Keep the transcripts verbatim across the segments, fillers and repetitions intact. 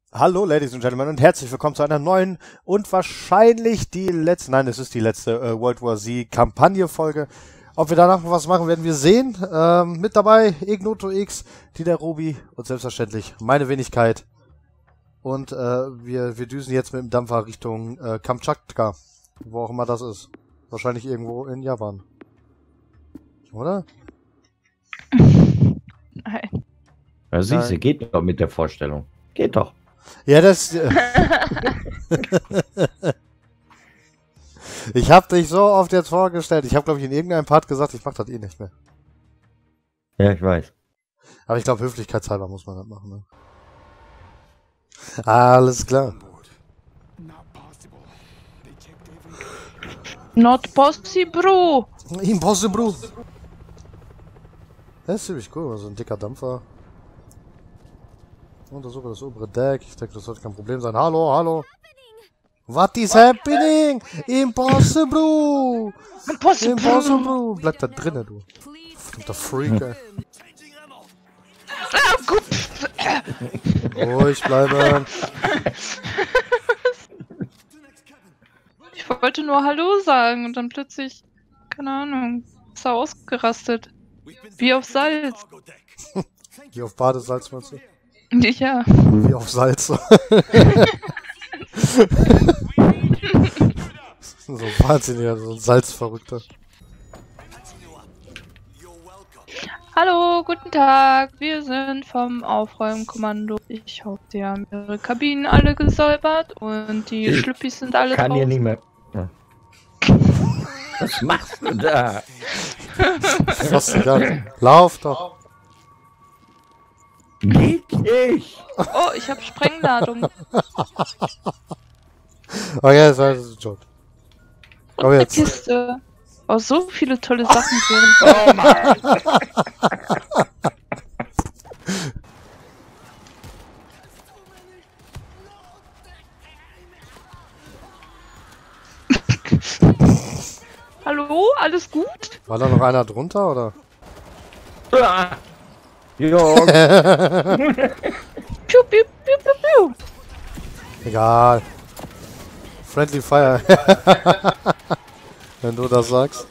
Hallo, Ladies and Gentlemen, und herzlich willkommen zu einer neuen und wahrscheinlich die letzte, nein, es ist die letzte äh, World War Z Kampagne-Folge. Ob wir danach noch was machen, werden wir sehen. Ähm, mit dabei Ignoto X, die der Ruby und selbstverständlich meine Wenigkeit. Und äh, wir, wir düsen jetzt mit dem Dampfer Richtung äh, Kamtschatka, wo auch immer das ist. Wahrscheinlich irgendwo in Japan. Oder? Nein. Ja, siehst du, geht doch mit der Vorstellung. Geht doch. Ja, das... Äh ich habe dich so oft jetzt vorgestellt. Ich habe, glaube ich, in irgendeinem Part gesagt, ich mache das eh nicht mehr. Ja, ich weiß. Aber ich glaube, höflichkeitshalber muss man das machen. Ne? Alles klar. Not possible. Impossible. Das ist ziemlich cool, so ein dicker Dampfer. Untersuche das obere Deck. Ich denke, das sollte kein Problem sein. Hallo, hallo. What is happening? Impossible! Impossible! Impossible! Bleib da drinnen, du. Verdammter Freak, ey. Ah, gut. Ruhig bleiben. Ich wollte nur Hallo sagen und dann plötzlich, keine Ahnung, ist er ausgerastet. Wie auf Salz. Wie auf Badesalz, meinst du? Ja. Wie auf Salz. So wahnsinniger, so ein Salzverrückter. Hallo, guten Tag. Wir sind vom Aufräumkommando. Ich hoffe, die haben ihre Kabinen alle gesäubert und die Schlüppis sind alle Kann drauf. hier nicht mehr. Ja. Was machst du da? Fast egal. Lauf doch. Geht nicht. Oh, ich habe Sprengladung. Okay, das war ein Joke. Komm Eine jetzt. Kiste. Oh, so viele tolle Sachen drin. Oh Mann. Hallo, alles gut? War da noch einer drunter, oder? Ah. Jo. Piu, piu, piu, piu, piu. Egal. Friendly Fire. Wenn du das sagst.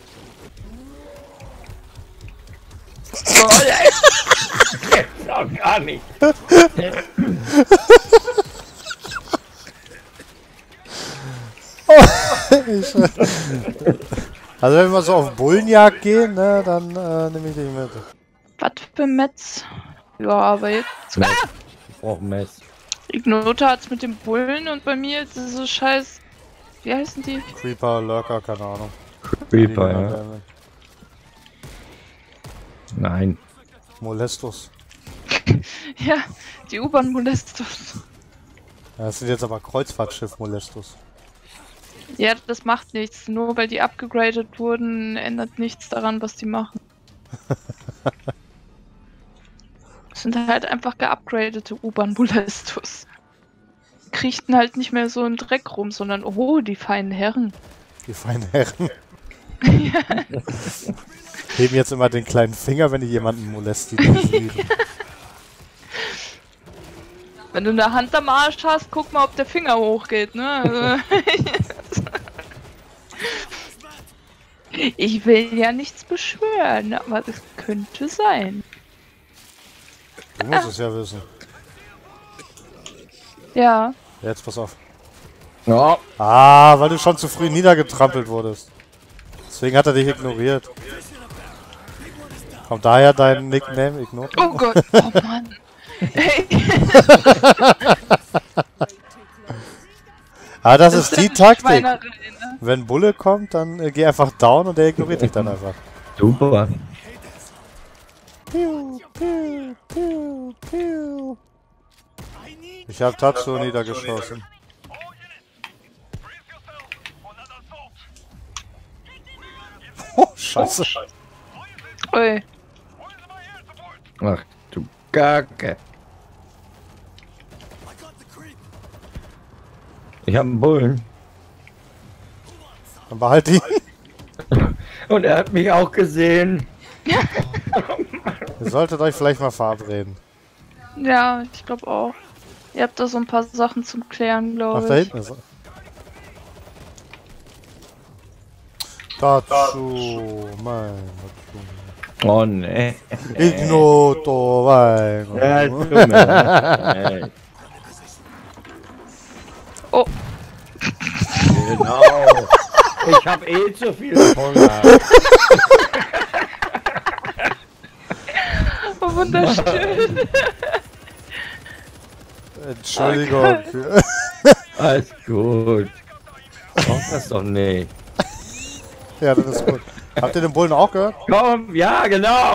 Oh, jetzt auch gar nicht. Also wenn wir so auf Bullenjagd gehen, ne, dann äh, nehme ich dich mit. Was für Metz? Ja, aber jetzt. Ah! Ich brauch ein Mess. Ignota hat's mit dem Bullen und bei mir ist es so scheiß. Wie heißen die? Creeper, Lurker, keine Ahnung. Creeper, ja. Nein. Molestus. Ja, die U-Bahn Molestus. Ja, das sind jetzt aber Kreuzfahrtschiff Molestus. Ja, das macht nichts. Nur weil die abgegradet wurden, ändert nichts daran, was die machen. Das sind halt einfach geupgradete U-Bahn Molestus. Kriechten halt nicht mehr so im Dreck rum, sondern oh, die feinen Herren. Die feinen Herren. Heben jetzt immer den kleinen Finger, wenn die jemanden molesten. Wenn du eine Hand am Arsch hast, guck mal, ob der Finger hochgeht, ne? Ich will ja nichts beschwören, aber es könnte sein. Du musst es ja wissen. Ja. Jetzt pass auf. Oh. Ah, weil du schon zu früh niedergetrampelt wurdest. Deswegen hat er dich ignoriert. Kommt daher dein Nickname, Ignoto? Oh Gott, oh Mann. Hey. Ah, das, das ist die Taktik. Ne? Wenn Bulle kommt, dann äh, geh einfach down und der ignoriert dich dann einfach. Super. Piu, piu, piu, piu. Ich hab Tatsu niedergeschossen. Oh, Scheiße. Ui. Ach du Kacke. Ich hab einen Bullen. Dann behalt ihn. Und er hat mich auch gesehen. Ihr solltet euch vielleicht mal verabreden. Ja, ich glaube auch. Ihr habt da so ein paar Sachen zum Klären, glaube ich. Ach, da hinten ist er. Dazu, mein Dazu. Oh ne. Ignoto, mein Ja, es tut mir leid. Oh, Genau. Ich hab eh zu viel Hunger. oh wunderschön. Entschuldigung. Alles gut. Brauch das doch nicht. Ja, das ist gut. Habt ihr den Bullen auch gehört? Komm, ja, genau.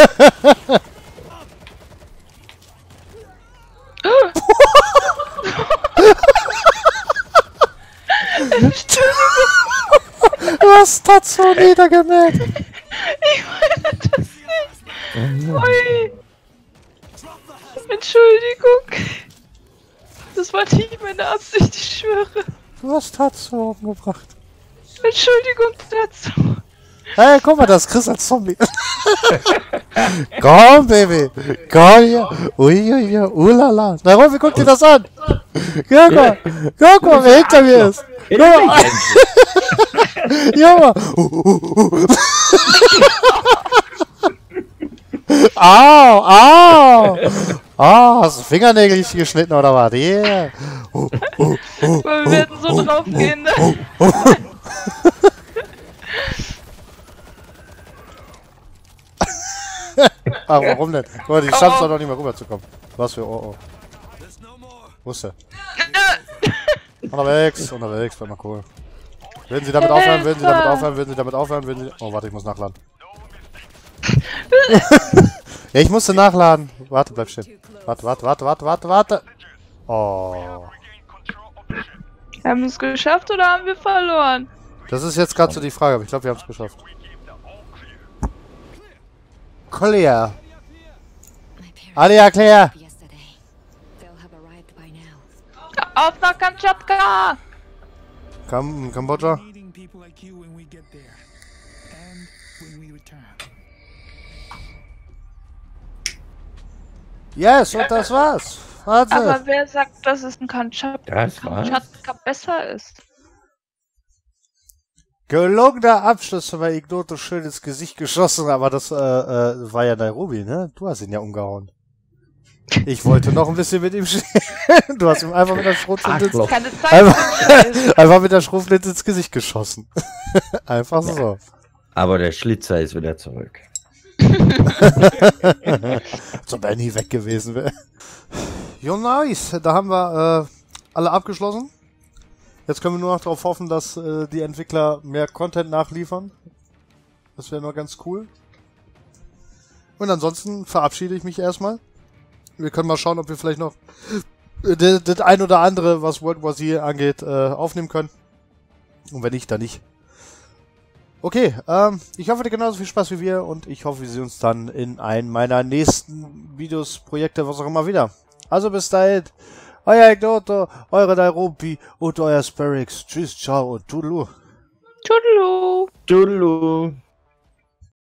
Was hat so niedergemäht? Ich meine das nicht. Ui. Entschuldigung. Das war nicht meine Absicht, ich schwöre. Du hast Tatsu umgebracht. Entschuldigung dazu. Hey, guck mal, das ist Chris als Zombie. Komm, Baby. Komm hier. Uiuiui, ulala. Na, Rolfi, guck dir das an. Guck mal. Guck mal, wer hinter mir ist. Guck mal. Junge. Au, au. Oh, hast du Fingernägel geschnitten oder was? Yeah. Uh, uh, uh, Weil wir werden so drauf gehen, ne? Ach, warum denn? Guck mal, die schaffen es doch noch nicht mehr rüberzukommen. Was für oh oh. Wo ist der? Unterwegs, unterwegs, bleib mal cool. Würden Sie damit aufhören, würden Sie damit aufhören, würden Sie damit aufhören, würden Sie... Oh, warte, ich muss nachladen. Ja, ich musste nachladen. Warte, bleib stehen. Warte, warte, warte, warte, warte, warte. Oh. Haben wir es geschafft oder haben wir verloren? Das ist jetzt gerade so die Frage, aber ich glaube, wir haben es geschafft. Clear. Alia, clear. Auf nach Kamtschatka! Kam Kambodscha. Yes, und das war's. Warte. Aber wer sagt, dass es ein Kamtschatka Das war's. Kamtschatka besser ist? Gelungener Abschluss bei Ignoto, schön ins Gesicht geschossen, aber das äh, äh, war ja Nairobi, ne? Du hast ihn ja umgehauen. Ich wollte noch ein bisschen mit ihm stehen. Du hast ihm einfach mit der Schrotflinte ins, Keine Zeit. einfach, einfach mit der Schrotflinte ins Gesicht geschossen. Einfach so. Aber der Schlitzer ist wieder zurück. So wenn er nie weg gewesen wäre. Jo, nice. Da haben wir äh, alle abgeschlossen. Jetzt können wir nur noch darauf hoffen, dass äh, die Entwickler mehr Content nachliefern. Das wäre nur ganz cool. Und ansonsten verabschiede ich mich erstmal. Wir können mal schauen, ob wir vielleicht noch das, das ein oder andere, was World War Z angeht, äh, aufnehmen können. Und wenn nicht, dann nicht. Okay, ähm, ich hoffe, ihr hattet genauso viel Spaß wie wir und ich hoffe, wir sehen uns dann in einem meiner nächsten Videos, Projekte, was auch immer wieder. Also bis dahin, euer Ignoto, eure Nairobi und euer Sparix. Tschüss, ciao und Toodaloo. Tudelu. Tudelu.